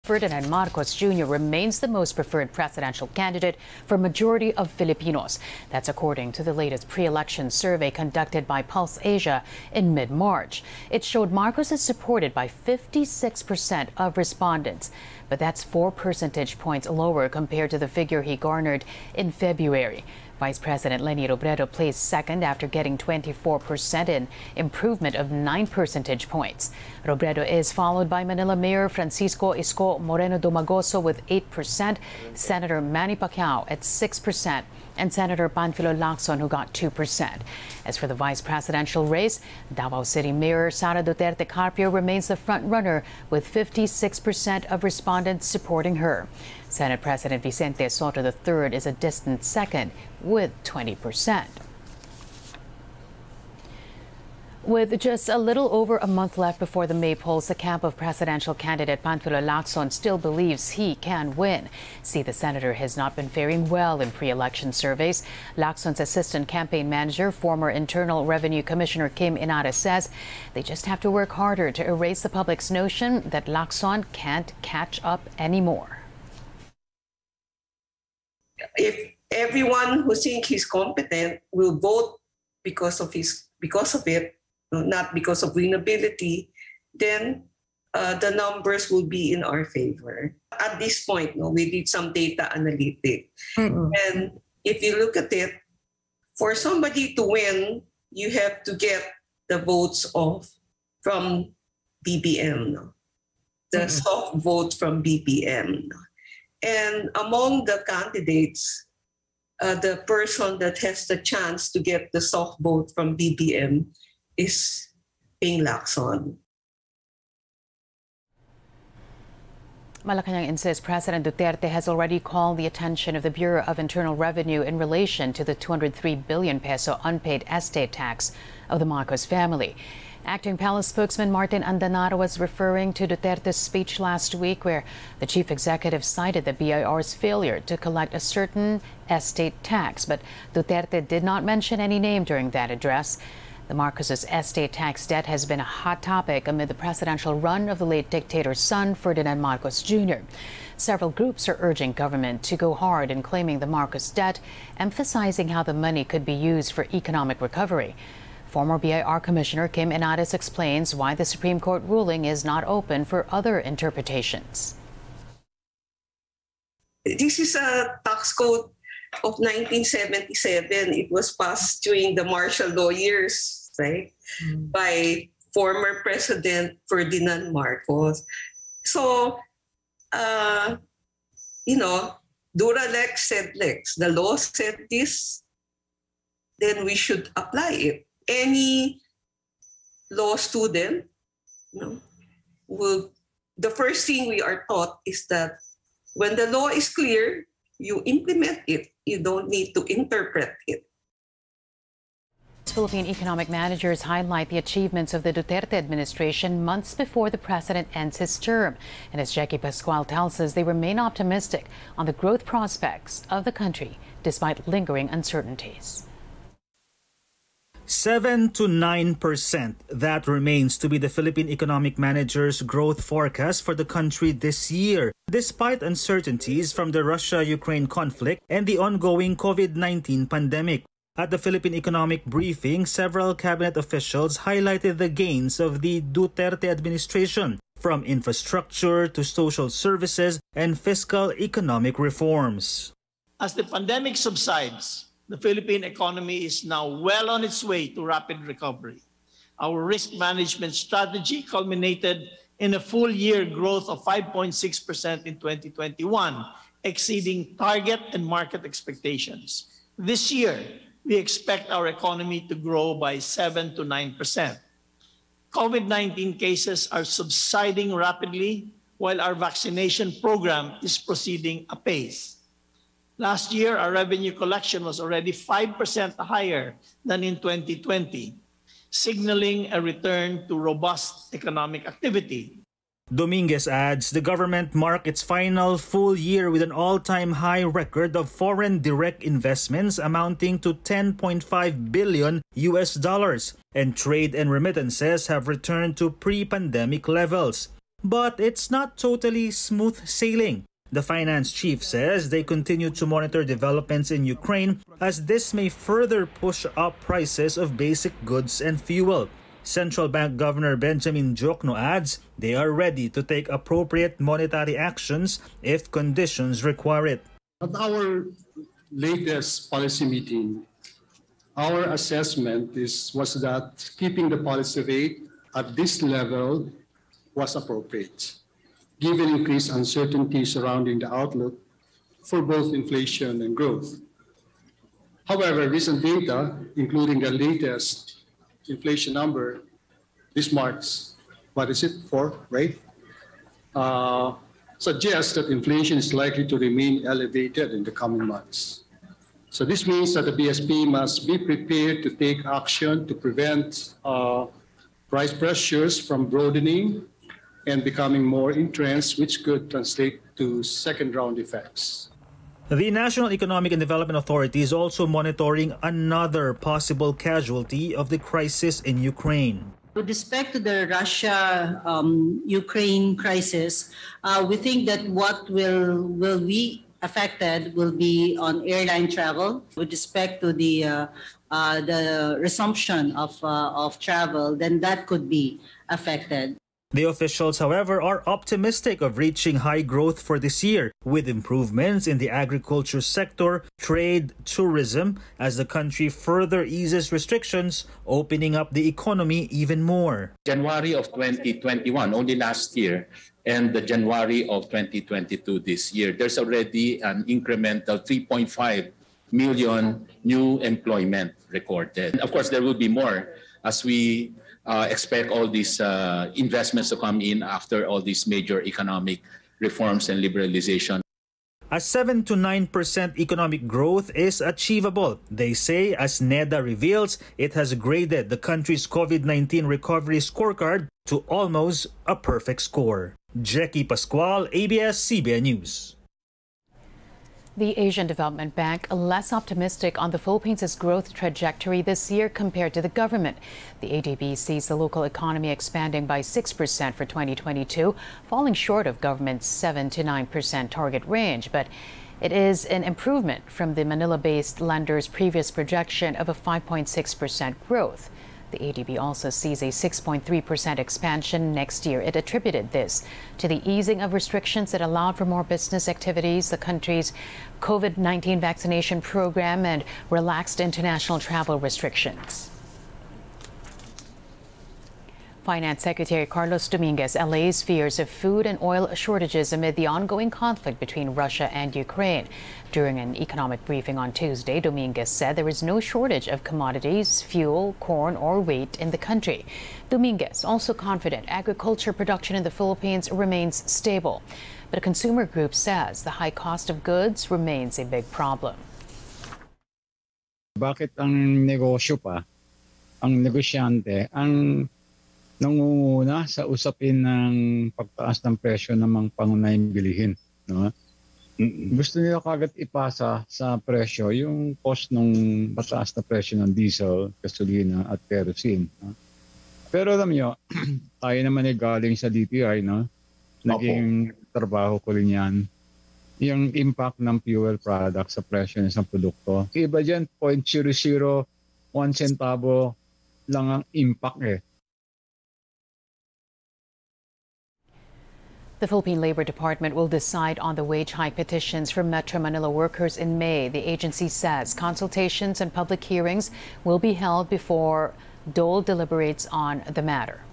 Ferdinand Marcos Jr. remains the most preferred presidential candidate for a majority of Filipinos. That's according to the latest pre-election survey conducted by Pulse Asia in mid-March. It showed Marcos is supported by 56% of respondents, but that's 4 percentage points lower compared to the figure he garnered in February. Vice President Leni Robredo placed second after getting 24%, an improvement of 9 percentage points. Robredo is followed by Manila Mayor Francisco Isko Moreno Dumagoso with 8%, Senator Manny Pacquiao at 6%, and Senator Panfilo Lacson, who got 2%. As for the vice presidential race, Davao City Mayor Sara Duterte Carpio remains the front-runner with 56% of respondents supporting her. Senate President Vicente Soto III is a distant second with 20%. With just a little over a month left before the May polls, the camp of presidential candidate Panfilo Lacson still believes he can win. See, the senator has not been faring well in pre-election surveys. Lacson's assistant campaign manager, former Internal Revenue Commissioner Kim Inares, says they just have to work harder to erase the public's notion that Lacson can't catch up anymore. If everyone who thinks he's competent will vote because of it, not because of winnability, then the numbers will be in our favor. At this point, we did some data analytics. And if you look at it, for somebody to win, you have to get the votes from BBM, the soft vote from BBM. And among the candidates, the person that has the chance to get the soft vote from BBM is Ping Lacson. Malacanang insists President Duterte has already called the attention of the Bureau of Internal Revenue in relation to the 203 billion peso unpaid estate tax of the Marcos family. Acting Palace spokesman Martin Andanaro was referring to Duterte's speech last week, where the chief executive cited the BIR's failure to collect a certain estate tax. But Duterte did not mention any name during that address. The Marcos' estate tax debt has been a hot topic amid the presidential run of the late dictator's son, Ferdinand Marcos Jr. Several groups are urging government to go hard in claiming the Marcos debt, emphasizing how the money could be used for economic recovery. Former BIR Commissioner Kim Inares explains why the Supreme Court ruling is not open for other interpretations. This is a tax code of 1977. It was passed during the martial law years, right, by former President Ferdinand Marcos. So, dura lex sed lex. The law said this, then we should apply it. Any law student, the first thing we are taught is that when the law is clear, you implement it. You don't need to interpret it. Philippine economic managers highlight the achievements of the Duterte administration months before the president ends his term. And as Jackie Pascual tells us, they remain optimistic on the growth prospects of the country despite lingering uncertainties. 7 to 9%. That remains to be the Philippine economic managers' growth forecast for the country this year, despite uncertainties from the Russia-Ukraine conflict and the ongoing COVID-19 pandemic. At the Philippine Economic Briefing, several cabinet officials highlighted the gains of the Duterte administration, from infrastructure to social services and fiscal economic reforms. As the pandemic subsides, the Philippine economy is now well on its way to rapid recovery. Our risk management strategy culminated in a full-year growth of 5.6% in 2021, exceeding target and market expectations. This year, we expect our economy to grow by 7 to 9%. COVID-19 cases are subsiding rapidly, while our vaccination program is proceeding apace. Last year, our revenue collection was already 5% higher than in 2020, signaling a return to robust economic activity. Dominguez adds the government marked its final full year with an all-time high record of foreign direct investments amounting to $10.5 billion, and trade and remittances have returned to pre-pandemic levels. But it's not totally smooth sailing. The finance chief says they continue to monitor developments in Ukraine as this may further push up prices of basic goods and fuel. Central Bank Governor Benjamin Diokno adds they are ready to take appropriate monetary actions if conditions require it. At our latest policy meeting, our assessment was that keeping the policy rate at this level was appropriate, given increased uncertainty surrounding the outlook for both inflation and growth. However, recent data, including the latest inflation number, this March, what is it, 4, right? Suggests that inflation is likely to remain elevated in the coming months. So this means that the BSP must be prepared to take action to prevent price pressures from broadening and becoming more entrenched, which could translate to second-round effects. The National Economic and Development Authority is also monitoring another possible casualty of the crisis in Ukraine. With respect to the Russia-Ukraine crisis, we think that what will be affected will be on airline travel. With respect to the resumption of travel, then that could be affected. The officials, however, are optimistic of reaching high growth for this year, with improvements in the agriculture sector, trade, tourism, as the country further eases restrictions, opening up the economy even more. January of 2021, only last year, and the January of 2022 this year, there's already an incremental 3.5 million new employment recorded. Of course, there will be more as we expect all these investments to come in after all these major economic reforms and liberalization. A 7 to 9% economic growth is achievable, they say, as NEDA reveals it has graded the country's COVID-19 recovery scorecard to almost a perfect score. Jackie Pascual, ABS-CBN News. The Asian Development Bank less optimistic on the Philippines' growth trajectory this year compared to the government. The ADB sees the local economy expanding by 6% for 2022, falling short of government's 7 to 9% target range. But it is an improvement from the Manila-based lender's previous projection of a 5.6% growth. The ADB also sees a 6.3% expansion next year. It attributed this to the easing of restrictions that allowed for more business activities, the country's COVID-19 vaccination program, and relaxed international travel restrictions. Finance Secretary Carlos Dominguez allays fears of food and oil shortages amid the ongoing conflict between Russia and Ukraine. During an economic briefing on Tuesday, Dominguez said there is no shortage of commodities, fuel, corn, or wheat in the country. Dominguez also confident agriculture production in the Philippines remains stable. But a consumer group says the high cost of goods remains a big problem. Bakit ang negosyo pa, ang negosyante, ang nangunguna sa usapin ng pagtaas ng presyo ng mga pangunahing bilihin, no? Gusto nila kagad ipasa sa presyo yung cost ng mataas na presyo ng diesel, gasolina at kerosene. No? Pero alam nyo, tayo naman ay galing sa DTI, no? Naging trabaho ko rin yan. Yung impact ng fuel product sa presyo ng isang produkto. Iba dyan, 0.001 centavo lang ang impact eh. The Philippine Labor Department will decide on the wage hike petitions for Metro Manila workers in May. The agency says consultations and public hearings will be held before DOLE deliberates on the matter.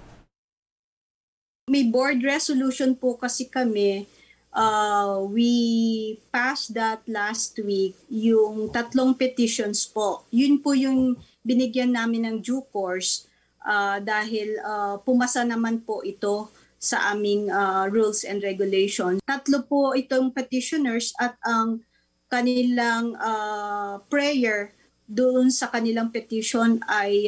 May board resolution po kasi kami. We passed that last week, yung 3 petitions po. Yun po yung binigyan namin ng due course dahil pumasa naman po ito sa aming rules and regulations. 3 po itong petitioners at ang kanilang prayer doon sa kanilang petition ay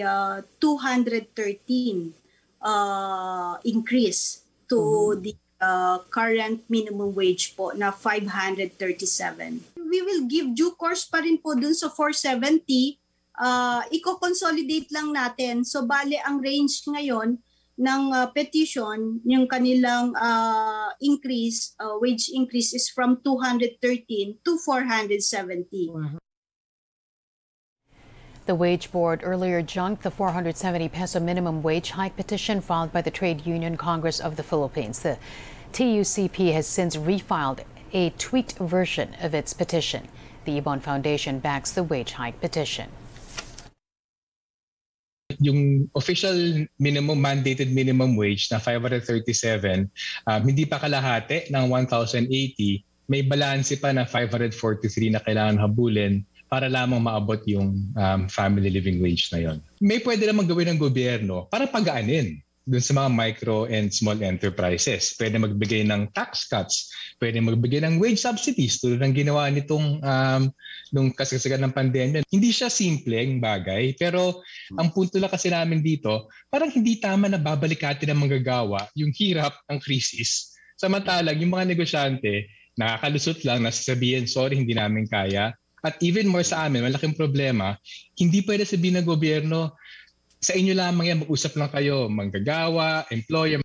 213 increase to the current minimum wage po na 537. We will give due course pa rin po dun sa 470. Iko-consolidate lang natin. So bale ang range ngayon petition, yung kanilang increase, wage increase is from 213 to 470. The Wage Board earlier junked the 470 peso minimum wage hike petition filed by the Trade Union Congress of the Philippines. The TUCP has since refiled a tweaked version of its petition. The Ibon Foundation backs the wage hike petition. Yung official mandated minimum wage na 537, hindi pa kalahati ng 1,080. May balanse pa na 543 na kailangan habulin para lamang maabot yung family living wage na yon. May pwede namang gawin ng gobyerno para pagaanin dun sa mga micro and small enterprises. Pwede magbigay ng tax cuts, pwede magbigay ng wage subsidies tulad ng ginawa nitong nung kasagsagan ng pandemya. Hindi siya simpleng bagay, pero ang punto lang kasi namin dito, parang hindi tama na babalikatin ng manggagawa yung hirap ng krisis. Samantalang yung mga negosyante, nakakalusot lang, nasasabihin, sorry, hindi namin kaya. At even more sa amin, malaking problema, hindi pwede sabihin ng gobyerno, sa inyo lamang yan, mag-usap lang kayo, manggagawa, employer,